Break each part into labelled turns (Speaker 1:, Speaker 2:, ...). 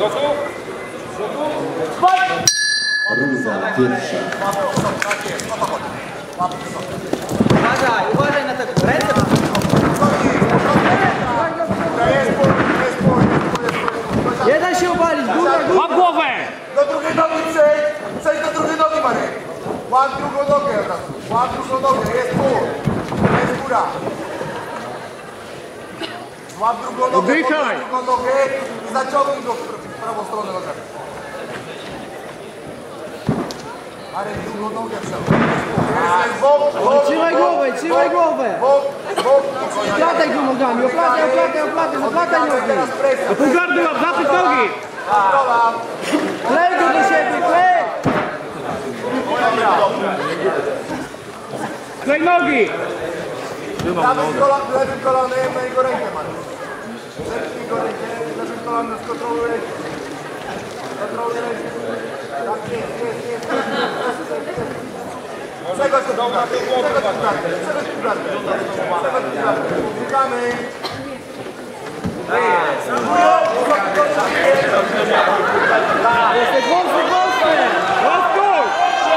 Speaker 1: Runda pierwsza.
Speaker 2: Uważaj na tego. Ręce nie da się obalić.
Speaker 3: Łap głowę!
Speaker 4: Do drugiej nogi przejdź do drugiej nogi, Marek. Łap drugą nogę od razu. Łap drugą nogę, jest pół. Jest góra. Łap drugą nogę,
Speaker 3: Oddychaj.
Speaker 4: drugą nogę i zaciągnij go w prawą stronę nogami. Marek, drugą nogę jest bok.
Speaker 2: Trzymaj głowę, trzymaj głowę.
Speaker 4: Bok.
Speaker 2: Oplataj go nogami, oplataj nogi.
Speaker 3: Do pół gardy łap, zapyt nogi!
Speaker 2: Klej go do siebie, klej.
Speaker 3: Klej nogi!
Speaker 4: Lewym kolanem na jego rękę, Marek. Zepnij go rękę, lewym kolanem skontroluj rękę. Kontroluj rękę. Tak, jest. Czego się dobra? Czego się dobra? Witamy.
Speaker 2: Jesteś wąsy.
Speaker 3: Łapkuj!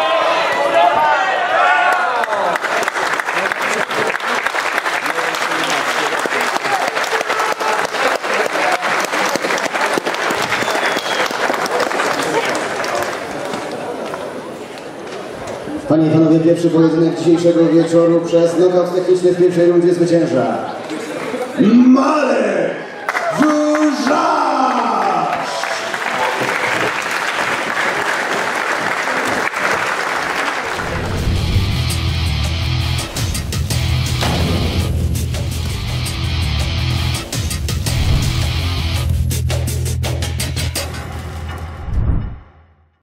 Speaker 1: Panie i panowie, pierwszy pojedynek dzisiejszego wieczoru przez knockout techniczny w pierwszej rundzie zwycięża Marek Żuża!